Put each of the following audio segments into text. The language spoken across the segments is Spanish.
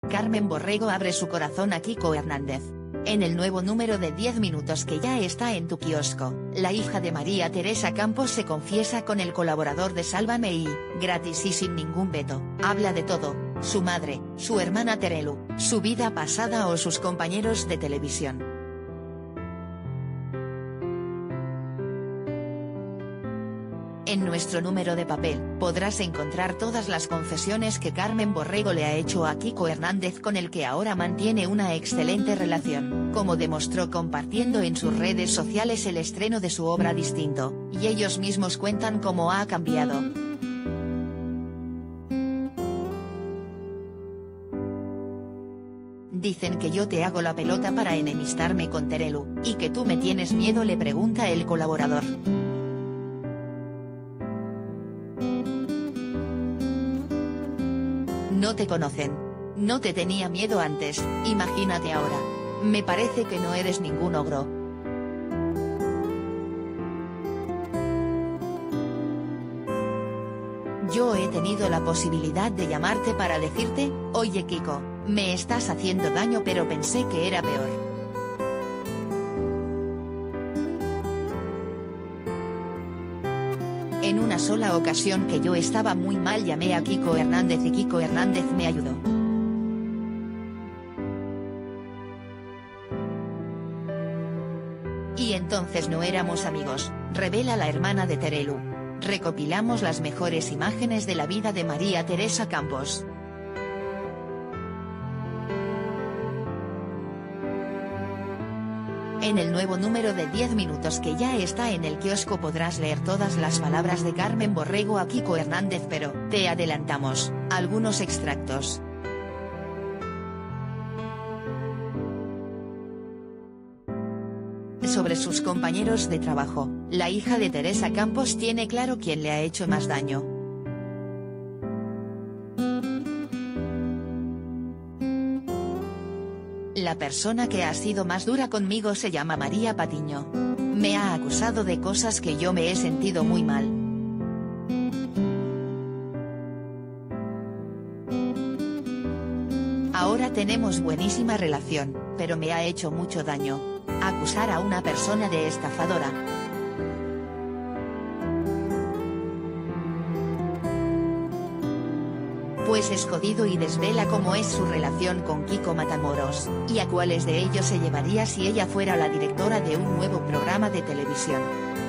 Carmen Borrego abre su corazón a Kiko Hernández. En el nuevo número de 10 minutos que ya está en tu kiosco, la hija de María Teresa Campos se confiesa con el colaborador de Sálvame y, gratis y sin ningún veto, habla de todo: su madre, su hermana Terelu, su vida pasada o sus compañeros de televisión. En nuestro número de papel, podrás encontrar todas las confesiones que Carmen Borrego le ha hecho a Kiko Hernández, con el que ahora mantiene una excelente relación, como demostró compartiendo en sus redes sociales el estreno de su obra Distinto, y ellos mismos cuentan cómo ha cambiado. Dicen que yo te hago la pelota para enemistarme con Terelu, y que tú me tienes miedo, le pregunta el colaborador. No te conocen. No te tenía miedo antes, imagínate ahora. Me parece que no eres ningún ogro. Yo he tenido la posibilidad de llamarte para decirte: oye Kiko, me estás haciendo daño, pero pensé que era peor. En una sola ocasión que yo estaba muy mal llamé a Kiko Hernández y Kiko Hernández me ayudó. Y entonces no éramos amigos, revela la hermana de Terelu. Recopilamos las mejores imágenes de la vida de María Teresa Campos. En el nuevo número de 10 minutos que ya está en el kiosco podrás leer todas las palabras de Carmen Borrego a Kiko Hernández, pero, te adelantamos, algunos extractos. Sobre sus compañeros de trabajo, la hija de Teresa Campos tiene claro quién le ha hecho más daño. La persona que ha sido más dura conmigo se llama María Patiño. Me ha acusado de cosas que yo me he sentido muy mal. Ahora tenemos buenísima relación, pero me ha hecho mucho daño. Acusar a una persona de estafadora. Pues es jodido, y desvela cómo es su relación con Kiko Matamoros, y a cuáles de ellos se llevaría si ella fuera la directora de un nuevo programa de televisión.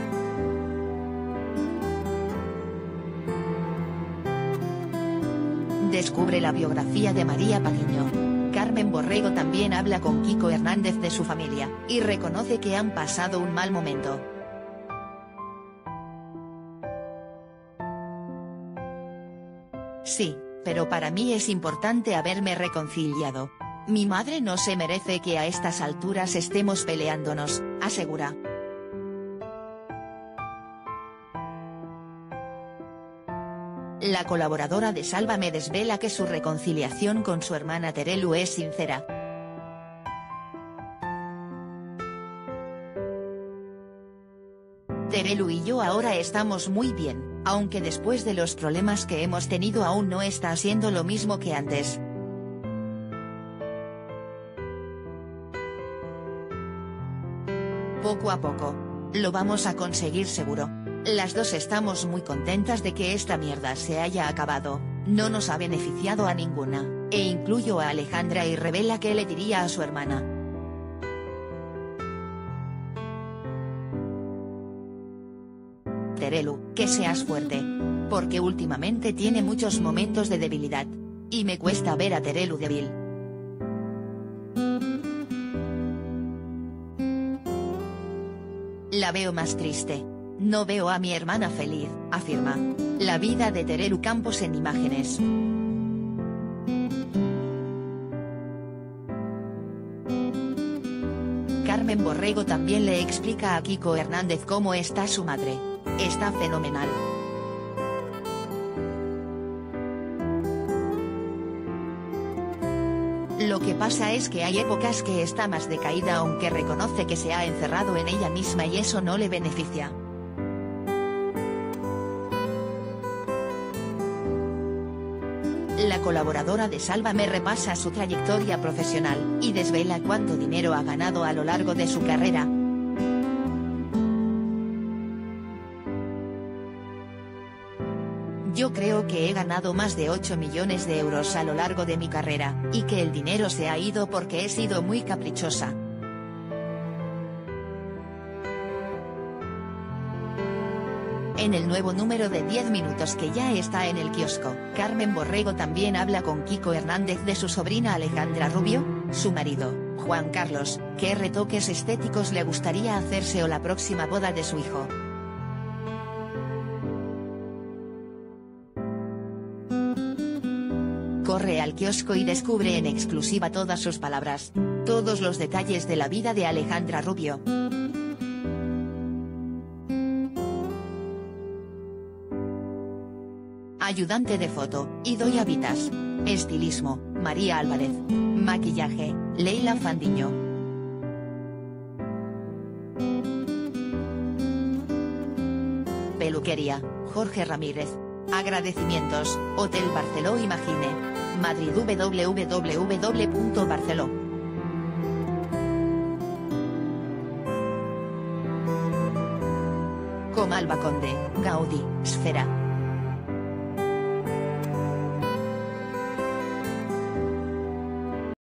Descubre la biografía de María Patiño. Carmen Borrego también habla con Kiko Hernández de su familia, y reconoce que han pasado un mal momento. Sí, pero para mí es importante haberme reconciliado. Mi madre no se merece que a estas alturas estemos peleándonos, asegura. La colaboradora de Sálvame desvela que su reconciliación con su hermana Terelu es sincera. Terelu y yo ahora estamos muy bien, aunque después de los problemas que hemos tenido aún no está siendo lo mismo que antes. Poco a poco. Lo vamos a conseguir seguro. Las dos estamos muy contentas de que esta mierda se haya acabado, no nos ha beneficiado a ninguna, e incluyo a Alejandra, y revela qué le diría a su hermana. Terelu, que seas fuerte. Porque últimamente tiene muchos momentos de debilidad. Y me cuesta ver a Terelu débil. La veo más triste. No veo a mi hermana feliz, afirma. La vida de Terelu Campos en imágenes. Carmen Borrego también le explica a Kiko Hernández cómo está su madre. Está fenomenal. Lo que pasa es que hay épocas que está más decaída, aunque reconoce que se ha encerrado en ella misma y eso no le beneficia. La colaboradora de Sálvame repasa su trayectoria profesional, y desvela cuánto dinero ha ganado a lo largo de su carrera. Yo creo que he ganado más de 8 millones de euros a lo largo de mi carrera, y que el dinero se ha ido porque he sido muy caprichosa. En el nuevo número de 10 minutos que ya está en el kiosco, Carmen Borrego también habla con Kiko Hernández de su sobrina Alejandra Rubio, su marido, Juan Carlos, qué retoques estéticos le gustaría hacerse o la próxima boda de su hijo. Corre al kiosco y descubre en exclusiva todas sus palabras, todos los detalles de la vida de Alejandra Rubio. Ayudante de foto, Idoia Vitas. Estilismo, María Álvarez. Maquillaje, Leila Fandiño. Peluquería, Jorge Ramírez. Agradecimientos, Hotel Barceló Imagine. Madrid www.barceló. Comalba Conde, Gaudí, Sfera.